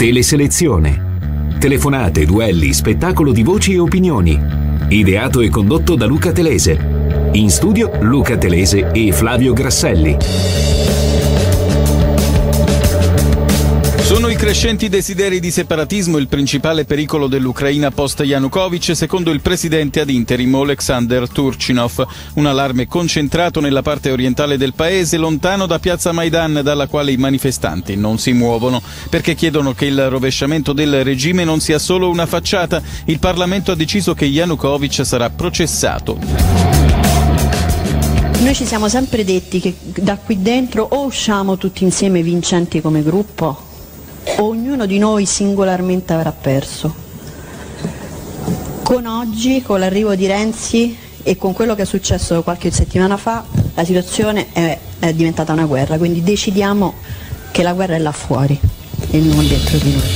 Teleselezione. Telefonate, duelli, spettacolo di voci e opinioni. Ideato e condotto da Luca Telese. In studio Luca Telese e Flavio Grasselli. Sono i crescenti desideri di separatismo il principale pericolo dell'Ucraina post-Yanukovych, secondo il presidente ad interim Oleksandr Turchinov. Un allarme concentrato nella parte orientale del paese, lontano da piazza Maidan, dalla quale i manifestanti non si muovono, perché chiedono che il rovesciamento del regime non sia solo una facciata. Il Parlamento ha deciso che Yanukovych sarà processato. Noi ci siamo sempre detti che da qui dentro o usciamo tutti insieme vincenti come gruppo, ognuno di noi singolarmente avrà perso. Con oggi, con l'arrivo di Renzi e con quello che è successo qualche settimana fa, la situazione è diventata una guerra, quindi decidiamo che la guerra è là fuori e non dentro di noi.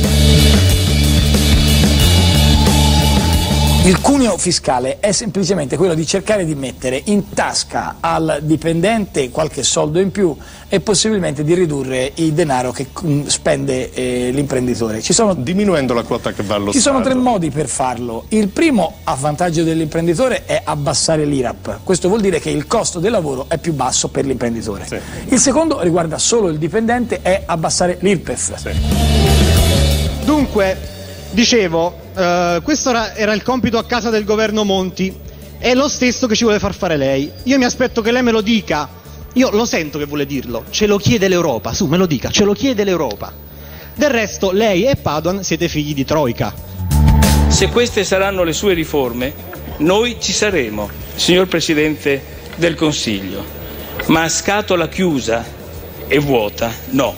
Il cuneo fiscale è semplicemente quello di cercare di mettere in tasca al dipendente qualche soldo in più e possibilmente di ridurre il denaro che spende l'imprenditore. Diminuendo la quota che va allo Stato. Ci sono tre modi per farlo. Il primo, a vantaggio dell'imprenditore, è abbassare l'IRAP. Questo vuol dire che il costo del lavoro è più basso per l'imprenditore. Sì. Il secondo riguarda solo il dipendente, è abbassare l'IRPEF. Sì. Dunque, dicevo, questo era il compito a casa del governo Monti, è lo stesso che ci vuole far fare lei. Io mi aspetto che lei me lo dica, io lo sento che vuole dirlo, ce lo chiede l'Europa, su, me lo dica, ce lo chiede l'Europa. Del resto lei e Padoan siete figli di Troika. Se queste saranno le sue riforme, noi ci saremo, signor Presidente del Consiglio, ma a scatola chiusa e vuota no.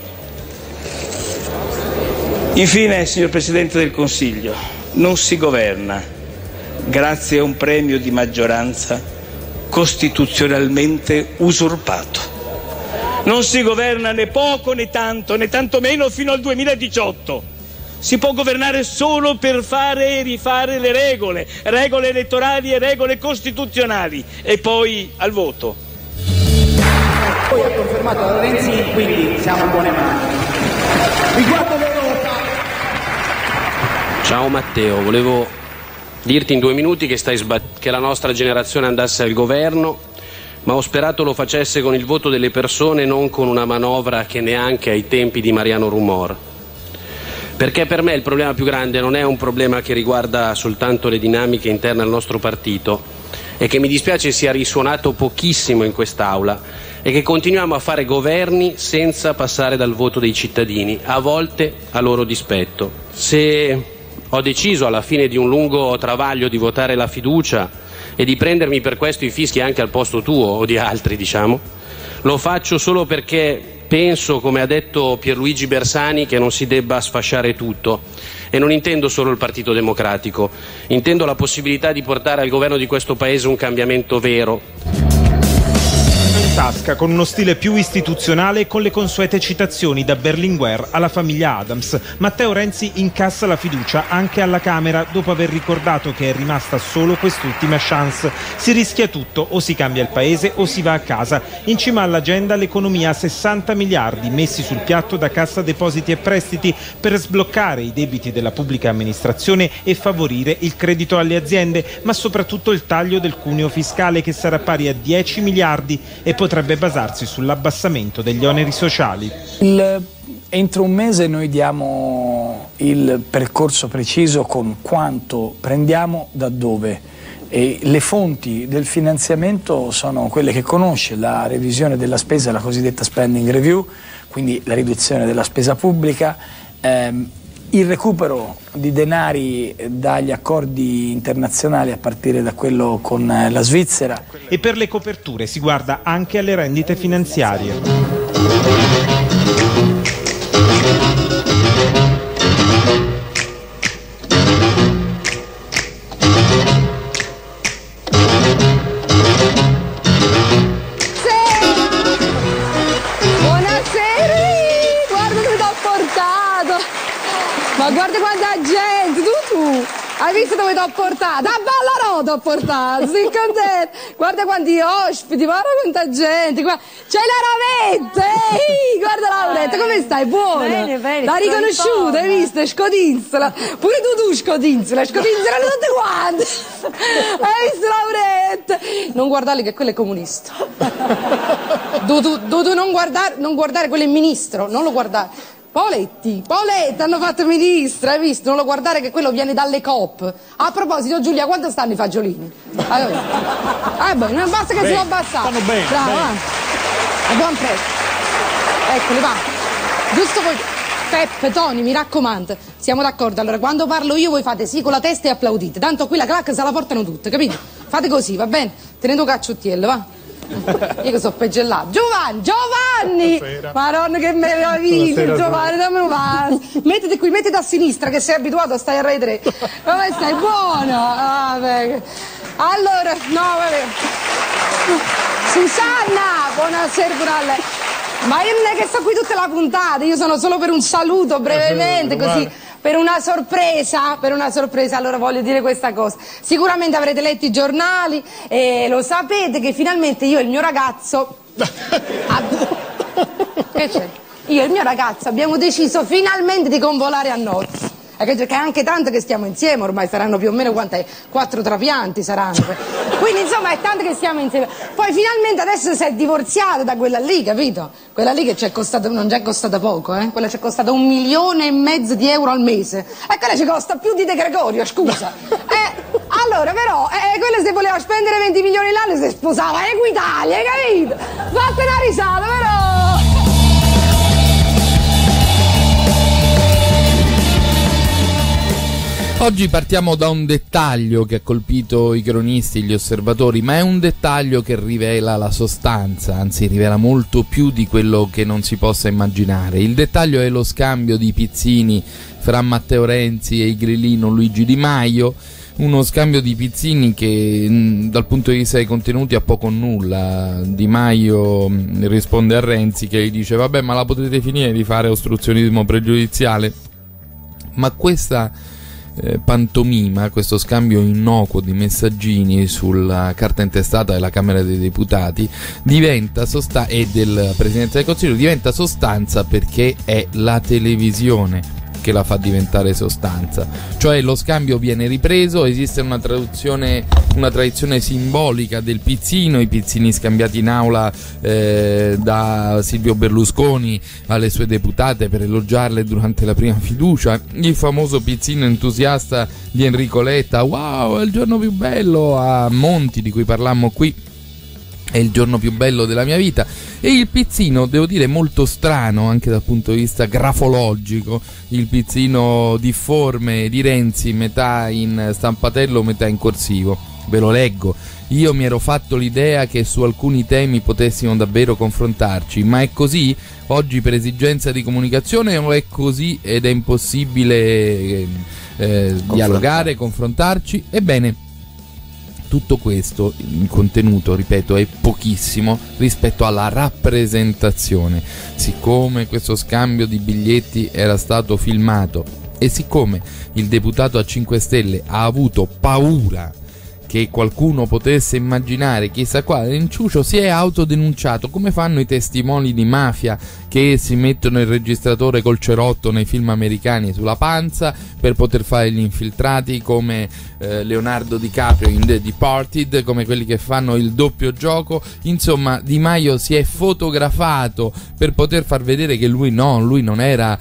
Infine, signor Presidente del Consiglio, non si governa grazie a un premio di maggioranza costituzionalmente usurpato. Non si governa né poco né tanto meno fino al 2018. Si può governare solo per fare e rifare le regole elettorali e regole costituzionali, e poi al voto. Poi è confermato da Renzi, quindi siamo in buone mani. Riguardo l'Europa. Ciao Matteo, volevo dirti in 2 minuti che la nostra generazione andasse al governo, ma ho sperato lo facesse con il voto delle persone, non con una manovra che neanche ai tempi di Mariano Rumor. Perché per me il problema più grande non è un problema che riguarda soltanto le dinamiche interne al nostro partito, e che mi dispiace sia risuonato pochissimo in quest'Aula, e che continuiamo a fare governi senza passare dal voto dei cittadini, a volte a loro dispetto. Se ho deciso alla fine di un lungo travaglio di votare la fiducia e di prendermi per questo i fischi anche al posto tuo o di altri, diciamo, lo faccio solo perché penso, come ha detto Pierluigi Bersani, che non si debba sfasciare tutto. E non intendo solo il Partito Democratico, intendo la possibilità di portare al governo di questo Paese un cambiamento vero. In tasca, con uno stile più istituzionale e con le consuete citazioni da Berlinguer alla famiglia Adams, Matteo Renzi incassa la fiducia anche alla Camera, dopo aver ricordato che è rimasta solo quest'ultima chance. Si rischia tutto, o si cambia il paese o si va a casa. In cima all'agenda l'economia a 60 miliardi messi sul piatto da Cassa Depositi e Prestiti per sbloccare i debiti della pubblica amministrazione e favorire il credito alle aziende, ma soprattutto il taglio del cuneo fiscale, che sarà pari a 10 miliardi e potrebbe basarsi sull'abbassamento degli oneri sociali. Entro un mese noi diamo il percorso preciso con quanto prendiamo da dove, e le fonti del finanziamento sono quelle che conosce: la revisione della spesa, la cosiddetta spending review, quindi la riduzione della spesa pubblica, il recupero di denari dagli accordi internazionali, a partire da quello con la Svizzera. E per le coperture si guarda anche alle rendite finanziarie. Ma guarda quanta gente, tu! Hai visto dove ti ho portato? A Ballarò ti ho portato, sei contento? Guarda quanti ospiti, guarda quanta gente, c'è la Ravetta, ehi, guarda Lauretta, come stai? Buona? Bene, l'hai riconosciuta, hai visto? Scodinzola, pure tu scodinzola tutte quante, hai visto Lauretta? Non guardare che quello è comunista. Tu non guardare, quello è ministro, non lo guardare. Poletti hanno fatto ministro, hai visto? Non lo guardare che quello viene dalle COP. A proposito, Giulia, quanto stanno i fagiolini? Non basta che si può abbassare. Stanno bene. Bravo, a buon prezzo. Eccoli, va. Giusto voi. Peppe, Tony, mi raccomando, siamo d'accordo. Allora, quando parlo io voi fate sì con la testa e applaudite. Tanto qui la clac se la portano tutte, capito? Fate così, va bene? Tenete un cacciottiello, va. Io che sono peggiollato. Giovanni! Madonna che meraviglia, Giovanni, dammi un passo. Mettiti qui, mettiti a sinistra che sei abituato a stare a Rai 3. Come stai? Buono? Allora, no, vabbè. Susanna, buonasera pure a lei. Ma io non è che sto qui tutta la puntata, io sono solo per un saluto brevemente, così. Per una sorpresa, allora voglio dire questa cosa. Sicuramente avrete letto i giornali e lo sapete che finalmente io e il mio ragazzo... Che c'è? Io e il mio ragazzo abbiamo deciso finalmente di convolare a nozze. Che è anche tanto che stiamo insieme, ormai saranno più o meno 4 trapianti saranno. Quindi insomma è tanto che stiamo insieme. Poi finalmente adesso si è divorziato da quella lì, capito? Quella lì che ci è costata, non ci è costata poco, quella ci è costata 1,5 milioni di euro al mese. E quella ci costa più di De Gregorio, scusa. Allora però, quella se voleva spendere 20 milioni l'anno si sposava Equitalia, capito? Fate una risata però! Oggi partiamo da un dettaglio che ha colpito i cronisti, gli osservatori, ma è un dettaglio che rivela la sostanza, anzi rivela molto più di quello che non si possa immaginare. Il dettaglio è lo scambio di pizzini fra Matteo Renzi e il grillino Luigi Di Maio, uno scambio di pizzini che dal punto di vista dei contenuti ha poco o nulla. Di Maio risponde a Renzi che gli dice vabbè, ma la potete finire di fare ostruzionismo pregiudiziale? Ma questa pantomima, questo scambio innocuo di messaggini sulla carta intestata della Camera dei Deputati diventa e del Presidente del Consiglio diventa sostanza perché è la televisione che la fa diventare sostanza. Cioè lo scambio viene ripreso, esiste una tradizione simbolica del pizzino, i pizzini scambiati in aula da Silvio Berlusconi alle sue deputate per elogiarle durante la prima fiducia, il famoso pizzino entusiasta di Enrico Letta, wow, è il giorno più bello, a Monti di cui parlammo qui, è il giorno più bello della mia vita, e il pizzino, devo dire, molto strano anche dal punto di vista grafologico, il pizzino difforme di Renzi, metà in stampatello, metà in corsivo. Ve lo leggo. Io mi ero fatto l'idea che su alcuni temi potessimo davvero confrontarci, ma è così? Oggi per esigenza di comunicazione o è così ed è impossibile dialogare, confrontarci? Ebbene, tutto questo in contenuto, ripeto, è pochissimo rispetto alla rappresentazione. Siccome questo scambio di biglietti era stato filmato e siccome il deputato a 5 Stelle ha avuto paura che qualcuno potesse immaginare chissà quale inciucio, si è autodenunciato, come fanno i testimoni di mafia che si mettono il registratore col cerotto nei film americani sulla panza per poter fare gli infiltrati, come Leonardo DiCaprio in The Departed, come quelli che fanno il doppio gioco. Insomma, Di Maio si è fotografato per poter far vedere che lui non era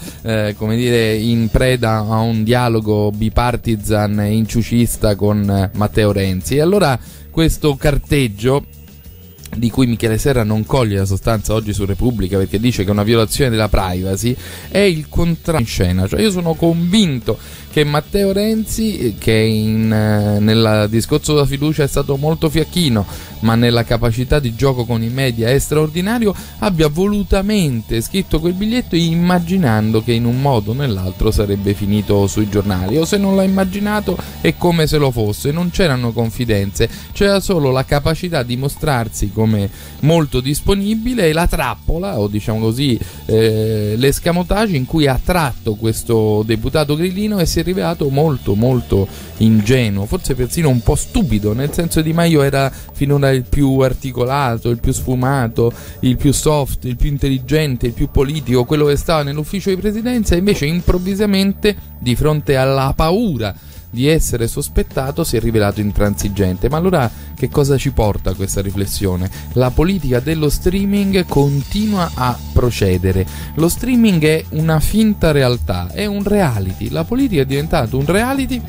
in preda a un dialogo bipartisan e inciucista con Matteo Renzi. E allora questo carteggio, di cui Michele Serra non coglie la sostanza oggi su Repubblica perché dice che è una violazione della privacy, è il contrario in scena. Cioè io sono convinto che Matteo Renzi, che nel discorso della fiducia è stato molto fiacchino, ma nella capacità di gioco con i media è straordinario, abbia volutamente scritto quel biglietto immaginando che in un modo o nell'altro sarebbe finito sui giornali, o se non l'ha immaginato è come se lo fosse. Non c'erano confidenze, c'era solo la capacità di mostrarsi come molto disponibile, e la trappola, o diciamo così l'escamotage in cui ha tratto questo deputato grillino, e si è rivelato molto molto ingenuo, forse persino un po' stupido, nel senso Di Maio era finora il più articolato, il più sfumato, il più soft, il più intelligente, il più politico, quello che stava nell'ufficio di presidenza, e invece improvvisamente, di fronte alla paura di essere sospettato, si è rivelato intransigente. Ma allora che cosa ci porta a questa riflessione? La politica dello streaming continua a procedere. Lo streaming è una finta realtà, è un reality. La politica è diventata un reality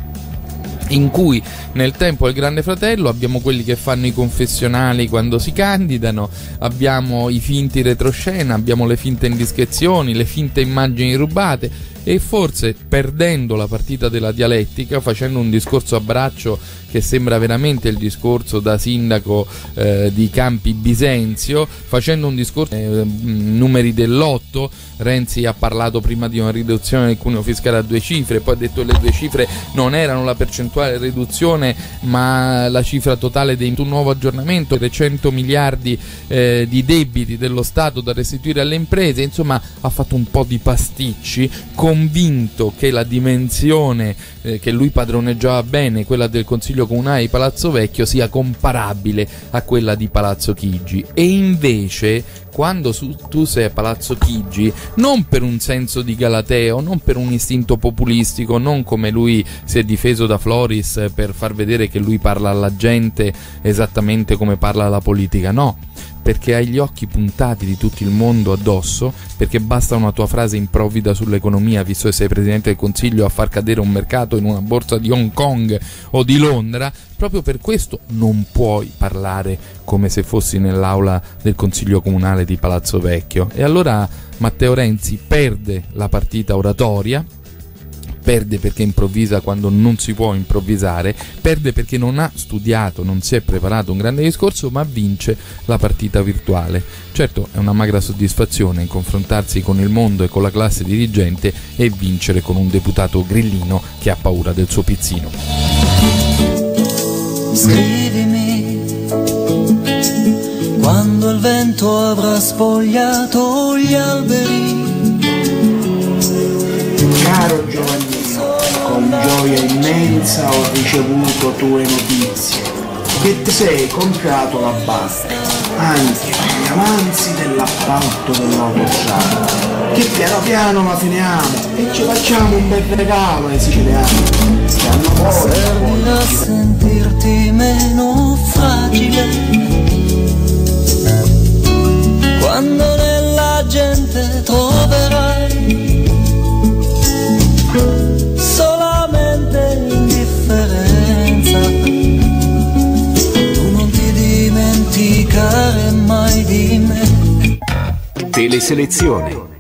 in cui nel tempo del Grande Fratello abbiamo quelli che fanno i confessionali quando si candidano, abbiamo i finti retroscena, abbiamo le finte indiscrezioni, le finte immagini rubate, e forse perdendo la partita della dialettica, facendo un discorso a braccio che sembra veramente il discorso da sindaco di Campi Bisenzio, facendo un discorso numeri dell'otto. Renzi ha parlato prima di una riduzione del cuneo fiscale a 2 cifre, poi ha detto che le 2 cifre non erano la percentuale di riduzione ma la cifra totale di un nuovo aggiornamento, 300 miliardi di debiti dello Stato da restituire alle imprese. Insomma, ha fatto un po' di pasticci, convinto che la dimensione che lui padroneggiava bene, quella del Consiglio Comunale di Palazzo Vecchio, sia comparabile a quella di Palazzo Chigi. E invece, quando tu sei a Palazzo Chigi, non per un senso di galateo, non per un istinto populistico, non come lui si è difeso da Floris per far vedere che lui parla alla gente esattamente come parla la politica, no, perché hai gli occhi puntati di tutto il mondo addosso, perché basta una tua frase improvvida sull'economia, visto che sei Presidente del Consiglio, a far cadere un mercato in una borsa di Hong Kong o di Londra. Proprio per questo non puoi parlare come se fossi nell'aula del Consiglio Comunale di Palazzo Vecchio. E allora Matteo Renzi perde la partita oratoria, perde perché improvvisa quando non si può improvvisare, perde perché non ha studiato, non si è preparato un grande discorso, ma vince la partita virtuale. Certo, è una magra soddisfazione confrontarsi con il mondo e con la classe dirigente e vincere con un deputato grillino che ha paura del suo pizzino. Scrivimi quando il vento avrà spogliato gli alberi. Caro Giovannino, con gioia immensa ho ricevuto tue notizie, che ti sei comprato la barca, anche gli avanzi dell'appalto dell'autostrada, che piano piano la finiamo e ci facciamo un bel regalo ai siciliani che hanno voglia. Servi a sentirti meno fragile quando nella gente troverai solamente indifferenza. Tu non ti dimenticare mai di me. Teleselezione.